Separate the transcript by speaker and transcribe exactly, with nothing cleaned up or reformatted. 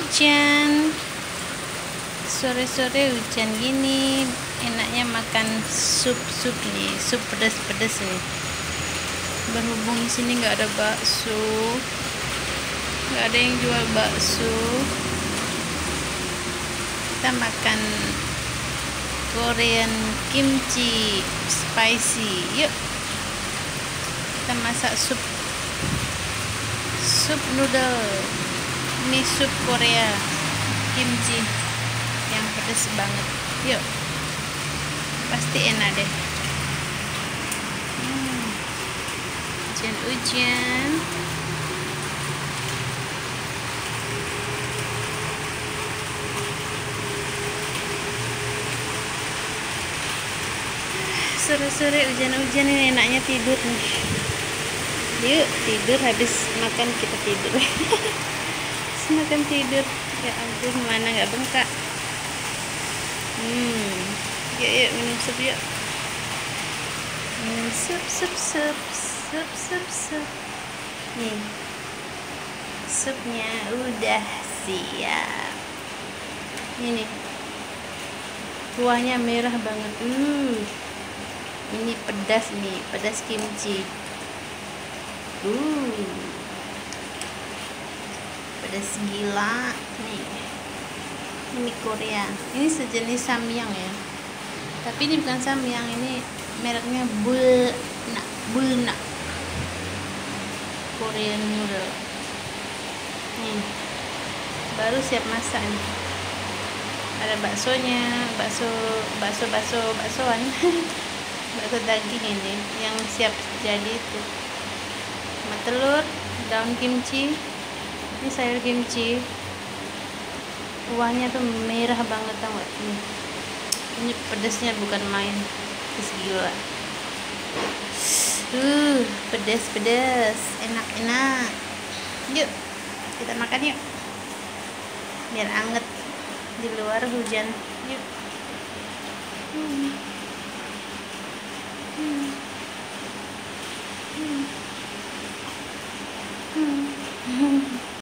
Speaker 1: hujan, sore-sore hujan gini enaknya makan sup-sup nih, sup pedas-pedas nih. Berhubung di sini nggak ada bakso, nggak ada yang jual bakso, kita makan Korean kimchi spicy. Yuk kita masak sup sup noodle. Ini sup Korea kimchi yang pedas banget. Yuk, pasti enak deh. hmm. Hujan-hujan, sore-sore hujan-hujan ini enaknya tidur nih. Yuk tidur, habis makan kita tidur. Habis makan tidur, ya ampun mana nggak bengkak. hmm yuk yuk minum sup yuk. minum sup sup sup sup sup sup nih, supnya udah siap. Ini kuahnya merah banget. uh Ini pedas nih, pedas kimchi. Uh, pedas gila nih. Ini Korea. Ini sejenis samyang ya. Tapi ini bukan samyang, ini mereknya Bulna, Bulna. Korean noodle. Nih, baru siap masak nih. Ada baksonya, bakso, bakso, bakso, baksoan. Bakso daging ini yang siap jadi itu, sama telur, daun kimchi, ini sayur kimchi. Kuahnya tuh merah banget, tau gak? Ini, ini pedasnya bukan main, pedas gila. Uh, pedas pedas, enak enak. Yuk kita makan yuk, biar anget di luar hujan. Yuk. Hmm.